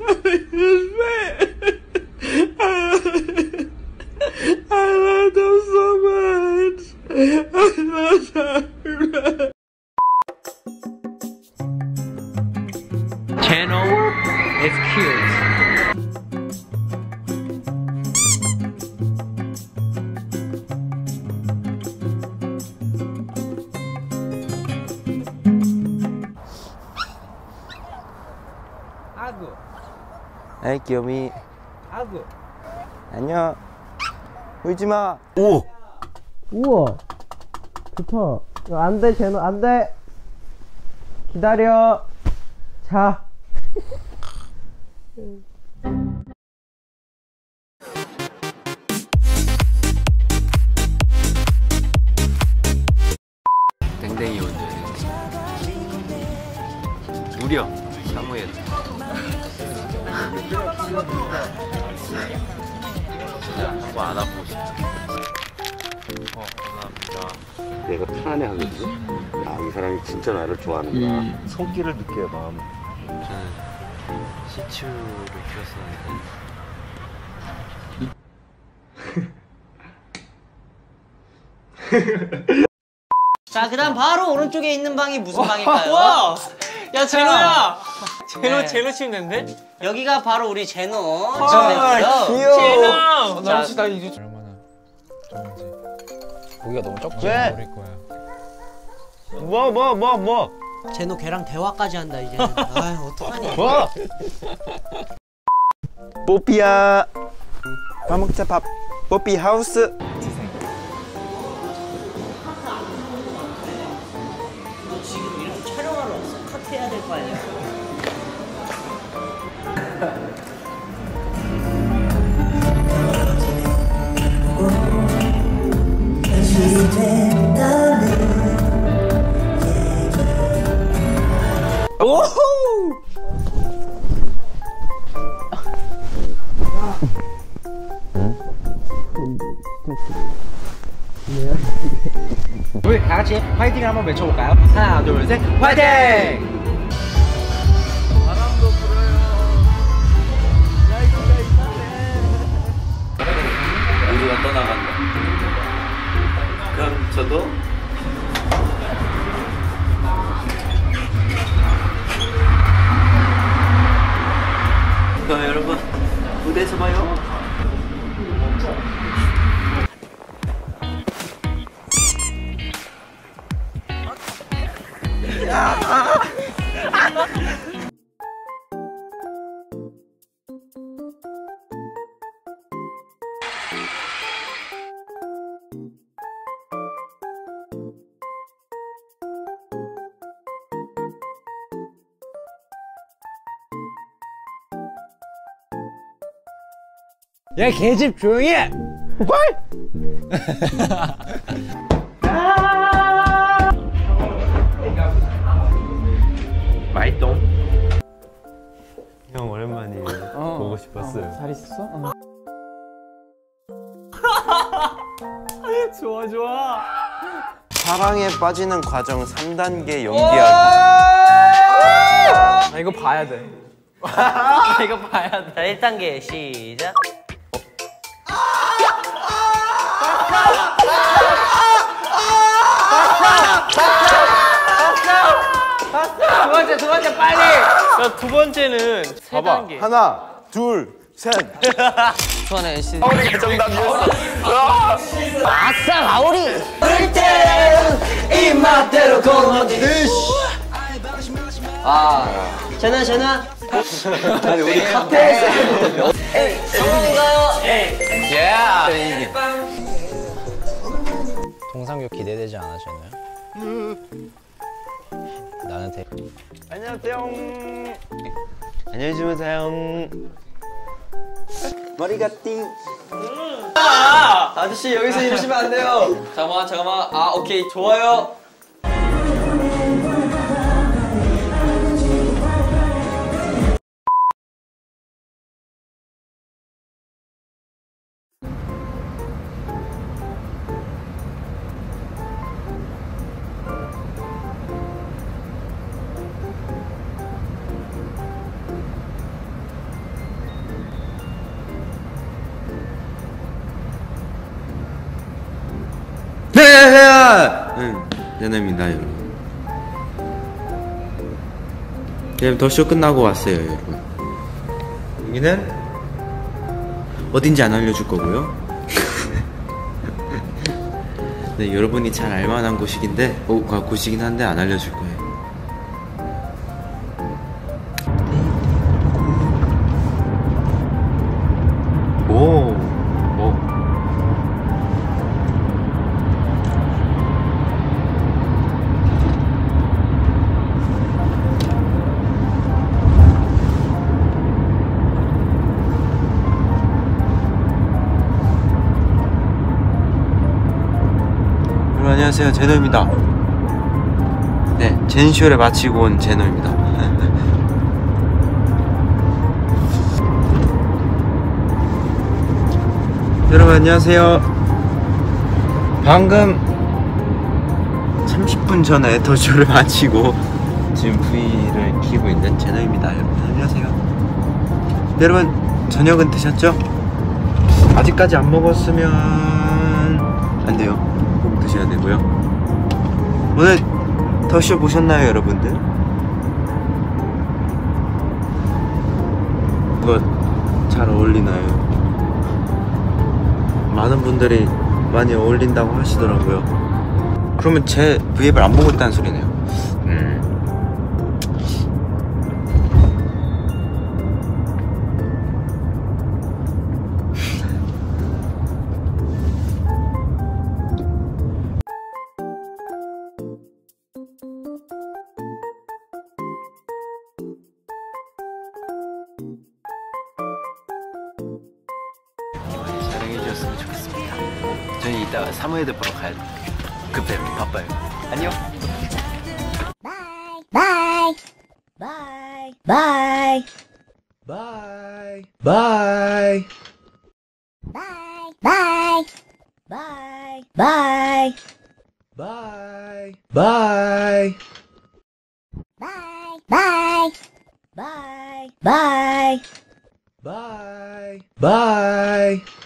I love them so much. I love them. Channel is cute. 아구. 에이 귀요미. 아구. 안녕. 울지 마. 오. 우와 좋다. 안돼 제노 안돼. 기다려. 자. 댕댕이 온들. 무려 사무엘. 진짜 뭐 안 아프고 싶다. 감사합니다. 내가 편안해하거든. 아, 이 사람이 진짜 나를 좋아하는구나. 손길을 느껴요, 마음. 저는 시추를 키웠었는데. 자, 그 다음 바로 오른쪽에 있는 방이 무슨 방일까요? 와! 야, 제노야! 제노, 네. 제노 침대인데? 여기가 바로 우리 제노 아, 침대고요. 제노! 자, 나 이제 얼마나 좋은지. 고기가 너무 적지 왜? 모를 거야. 뭐? 제노 걔랑 대화까지 한다 이제는. 아유, 어떡하니? 뭐? 뽀삐야. 밥 먹자, 밥. 뽀삐 하우스. 너 지금 이렇게 촬영하러 왔어. 컷해야 될 거 아니야? 오호! 우리 다 같이 화이팅 한번 외쳐볼까요? 하나, 둘, 셋, 화이팅! 바람도 불어요. 날씨가 이상해. 우주가 떠나간다. 그럼 저도 그럼 여러분 무대에서 봐요. 야, 개집 조용히 해! 마이똥. 형 오랜만이에요. 보고 싶었어요. 잘 있었어? 좋아, 좋아. 사랑에 빠지는 과정 3단계 연기하기. 나 이거 봐야 돼. 이거 봐야 돼. 자, 1단계 시작. 두 번째 빨리! 야, 두 번째는 세 단계. 하나, 둘, 셋. 수원의 시. 우리가 정답이었어. 아싸, 가오리! 그때 입맛대로 고너지. 제노야. 아니, 우리 칵테일 성공인가요? 예! 동상교 기대되지 않아, 쟤는? 나는 대. 안녕하세요. 안녕히 주무세요. 머리가 띵. 아저씨, 여기서 이러시면 안 돼요. 잠깐만. 아, 오케이. 좋아요. 제노입니다, 여러분. 지금 더쇼 끝나고 왔어요, 여러분. 여기는 어딘지 안 알려줄 거고요. 네, 여러분이 잘 알만한 곳이긴데, 곳이긴 한데 안 알려줄 거예요. 오. 여러분 안녕하세요, 제노입니다. 네, 젠쇼를 마치고 온 제노입니다. 여러분 안녕하세요. 방금 30분 전에 더쇼를 마치고 지금 V를 키고 있는 제노입니다. 여러분 안녕하세요. 여러분 저녁은 드셨죠? 아직까지 안 먹었으면 안 돼요. 꼭 드셔야 되고요. 오늘 더쇼 보셨나요, 여러분들? 이거 잘 어울리나요? 많은 분들이 많이 어울린다고 하시더라고요. 그러면 제 V앱을 안 보고 있다는 소리네요. 사랑해주셨으면 좋겠습니다. 저희 이따가 사무예대 보러 가야 돼. 급해요. 바빠요. 안녕. Bye. Bye. 바이 바이 Bye. Bye. Bye. 바이 바이 Bye. Bye. Bye. 바이 바이